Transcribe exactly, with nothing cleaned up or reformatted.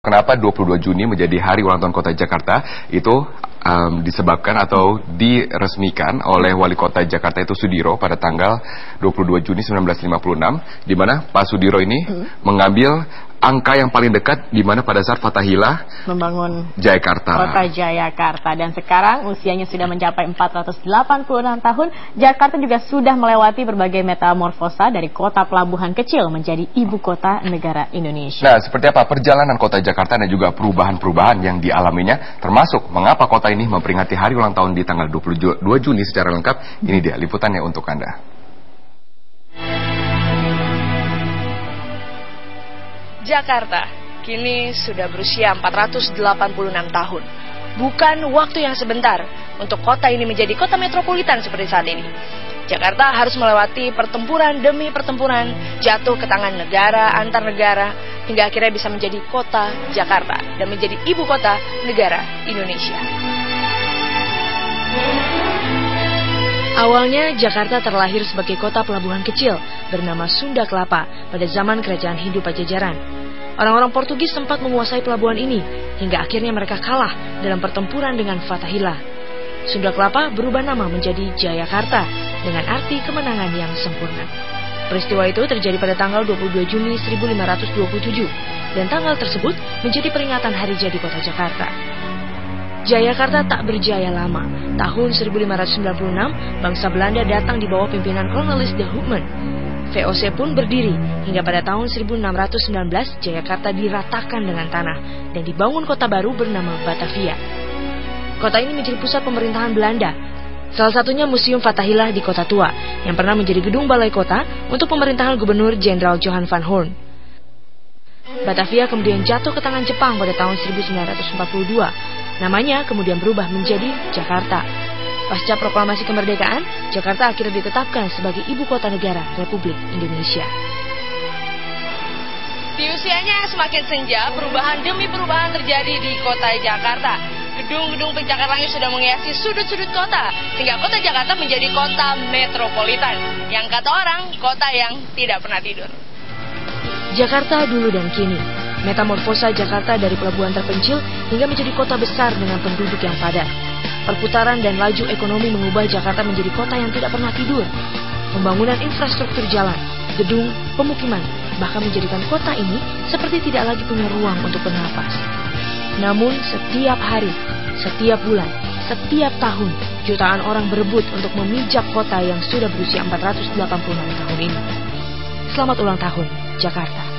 Kenapa dua puluh dua Juni menjadi hari ulang tahun Kota Jakarta? Itu um, disebabkan atau diresmikan oleh Wali Kota Jakarta itu Sudiro pada tanggal dua puluh dua Juni seribu sembilan ratus lima puluh enam, di mana Pak Sudiro ini hmm. mengambil angka yang paling dekat, di mana pada saat Fathahilah membangun Jayakarta. Kota Jayakarta, dan sekarang usianya sudah mencapai empat ratus delapan puluh enam tahun. Jakarta juga sudah melewati berbagai metamorfosa dari kota pelabuhan kecil menjadi ibu kota negara Indonesia. Nah, seperti apa perjalanan Kota Jakarta dan juga perubahan-perubahan yang dialaminya, termasuk mengapa kota ini memperingati hari ulang tahun di tanggal dua puluh dua Juni secara lengkap. Ini dia liputannya untuk Anda. Jakarta kini sudah berusia empat ratus delapan puluh enam tahun. Bukan waktu yang sebentar untuk kota ini menjadi kota metropolitan seperti saat ini. Jakarta harus melewati pertempuran demi pertempuran, jatuh ke tangan negara antar negara, hingga akhirnya bisa menjadi kota Jakarta dan menjadi ibu kota negara Indonesia. Awalnya Jakarta terlahir sebagai kota pelabuhan kecil bernama Sunda Kelapa pada zaman kerajaan Hindu Pajajaran. Orang-orang Portugis sempat menguasai pelabuhan ini hingga akhirnya mereka kalah dalam pertempuran dengan Fathahilah. Sunda Kelapa berubah nama menjadi Jayakarta dengan arti kemenangan yang sempurna. Peristiwa itu terjadi pada tanggal dua puluh dua Juni seribu lima ratus dua puluh tujuh dan tanggal tersebut menjadi peringatan hari jadi kota Jakarta. Jayakarta tak berjaya lama. Tahun seribu lima ratus sembilan puluh enam, bangsa Belanda datang di bawah pimpinan Cornelis de Houtman. V O C pun berdiri hingga pada tahun seribu enam ratus sembilan belas Jayakarta diratakan dengan tanah dan dibangun kota baru bernama Batavia. Kota ini menjadi pusat pemerintahan Belanda. Salah satunya Museum Fathahilah di Kota Tua yang pernah menjadi gedung balai kota untuk pemerintahan Gubernur Jenderal Johan van Horn. Batavia kemudian jatuh ke tangan Jepang pada tahun seribu sembilan ratus empat puluh dua. Namanya kemudian berubah menjadi Jakarta. Pasca proklamasi kemerdekaan, Jakarta akhirnya ditetapkan sebagai ibu kota negara Republik Indonesia. Di usianya yang semakin senja, perubahan demi perubahan terjadi di kota Jakarta. Gedung-gedung pencakar langit sudah menghiasi sudut-sudut kota, sehingga kota Jakarta menjadi kota metropolitan. Yang kata orang, kota yang tidak pernah tidur. Jakarta dulu dan kini. Metamorfosa Jakarta dari pelabuhan terpencil hingga menjadi kota besar dengan penduduk yang padat. Perputaran dan laju ekonomi mengubah Jakarta menjadi kota yang tidak pernah tidur. Pembangunan infrastruktur jalan, gedung, pemukiman, bahkan menjadikan kota ini seperti tidak lagi punya ruang untuk bernafas. Namun setiap hari, setiap bulan, setiap tahun, jutaan orang berebut untuk memijak kota yang sudah berusia empat ratus delapan puluh enam tahun ini. Selamat ulang tahun, Jakarta.